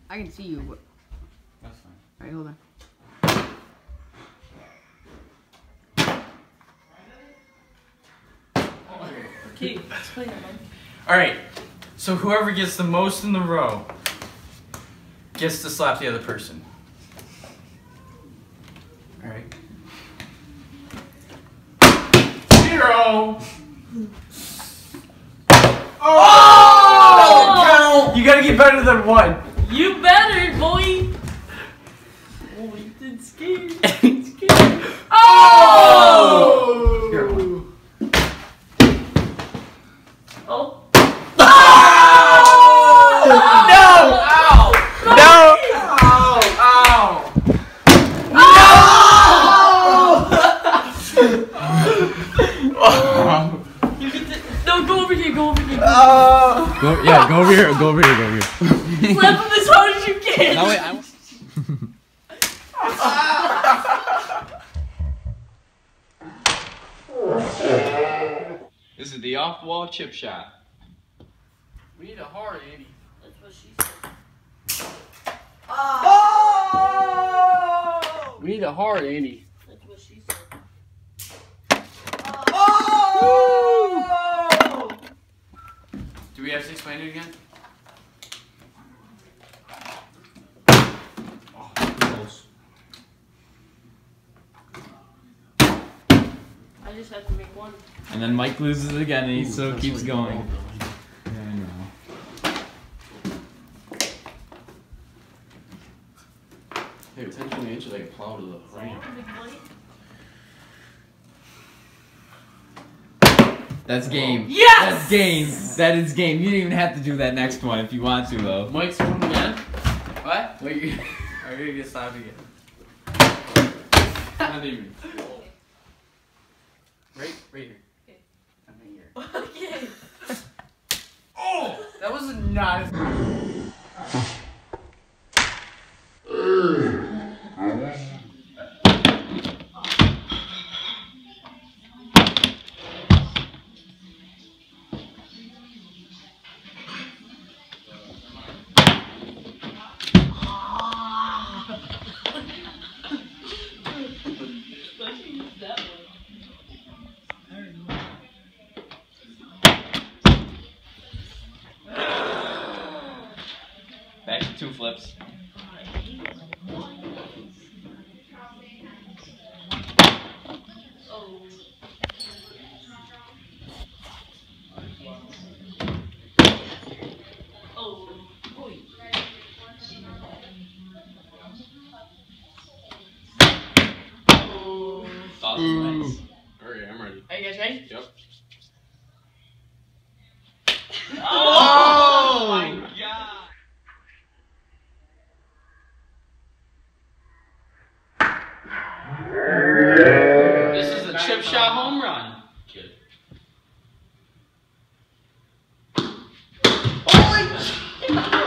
I can see you, but... That's fine. Alright, hold on. Okay, let's play that, man. Alright, so whoever gets the most in the row gets to slap the other person. Alright. 0! Oh! You gotta get better than 1. You better, boy! Oh, it's scared. It's scared. Oh! Here. Oh. No! Ow! No! Ow! You get to... No, go over here, go over here. Go over here, go over here, go over here. Slap him as hard as you can. No, wait, This is the off-wall chip shot. We need a hard, Andy. That's what she said. Oh! We need a hard, Andy. That's what she said. Oh! Do we have to explain it again? Oh, close. I just have to make one. And then Mike loses again, and he still keeps going. Yeah, I know. Hey, 10, 20 inches, I can plow to the frame. That's game. Yes! That's game. That is game. You didn't even have to do that next one if you want to, though. Mike's from again? What? Wait, are you gonna get slapped again? Not even. Right here. Okay. I'm right here. Okay. Oh! That was not as... Back to 2 flips. Nice. Alright, I'm ready. Are you guys ready? Yep. Oh my god! This is a chip shot home run. Kid. Oh my...